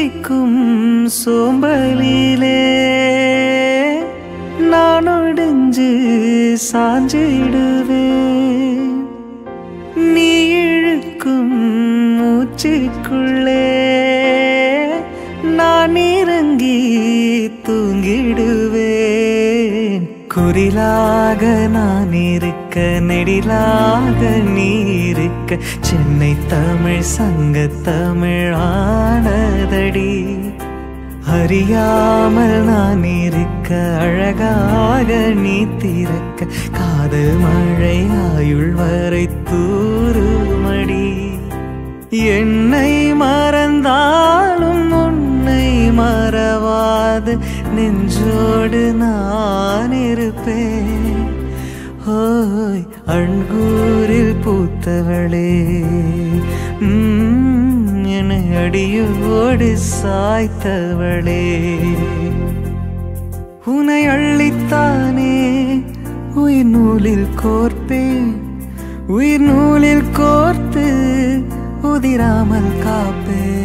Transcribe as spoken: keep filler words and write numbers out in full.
பிடிக்கும் சோம்பலிலே நான் ஒடிஞ்சு சாஞ்சிடுவேன் நீ இழுக்கும் மூச்சுக்குள்ளே நான் இறங்கி தூங்கிடுவேன் குரிலாக நான் இருக்க நெடிலாக நீ இருக்க சென்னை தமிழ் சங்க தமிழ் ஆனதடி அறியாமல் நான் இருக்க அழகாக நீ திறக்க காதல் மழை ஆயுள் வரை தூருமடி என்னை மறந்தாலும் உன்னை மறவாது நெஞ்சோடு நான் இருப்பேன் ஓய் அண்கூரில் பூத்தவளே என்னை அடியோடு சாய்த்தவளே உன்னை அள்ளித்தானே உயிர் நூலில் கோர்ப்பேன் உயிர் நூலில் கோர்த்து உதிராமல் காப்பேன்